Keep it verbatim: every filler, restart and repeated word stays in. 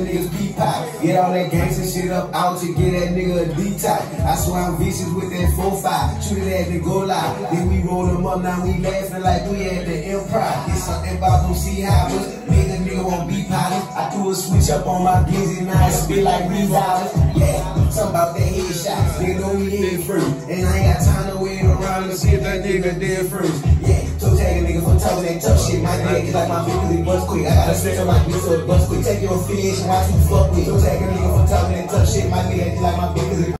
niggas P-pop. Get all that gangsta shit up out to get that nigga a D-type. I swear I'm vicious with that four five. Shoot it at the go live. Then we roll them up, now we laughing like we at the Improv. Get something about them C-hoppers. Nigga, nigga won't be pilot. I threw a switch up on my glizzy, now it spit like revolvers. Yeah, something about that headshot. Nigga know we head free. And I ain't got time to wait around to see if that nigga dead free. Yeah, so tag a nigga for talking that tough shit. My nigga like my bitch cause he bust quick. I gotta stretch on my bitch so it bust quick. Take your affiliation, watch you fuck with. So tag a nigga for talking that tough shit. My nigga like my bitch cause he